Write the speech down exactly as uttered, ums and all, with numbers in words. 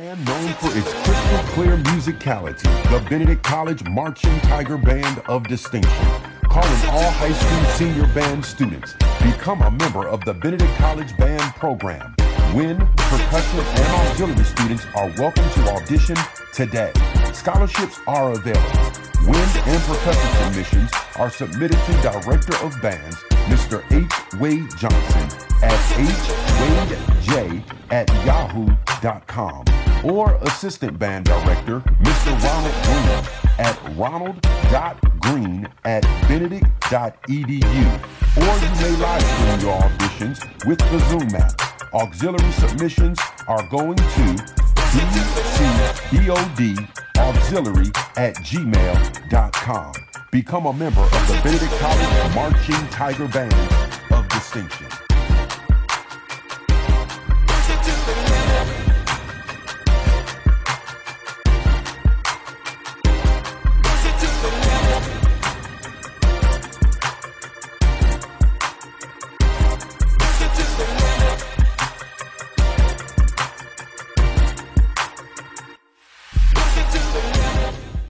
band known for its crystal clear musicality, the Benedict College Marching Tiger Band of Distinction. Calling all high school senior band students, become a member of the Benedict College Band program. Wind, percussion, and auxiliary students are welcome to audition today. Scholarships are available. Wind and percussion submissions are submitted to Director of Bands, Mister H. Wade Johnson, at h wade j at yahoo dot com, or Assistant Band Director, Mister Ronald Green, at ronald dot green at benedict dot e d u, or you may live stream your auditions with the Zoom app. Auxiliary submissions are going to B C B O D auxiliary at gmail dot com. Become a member of the Benedict College Marching Tiger Band of Distinction.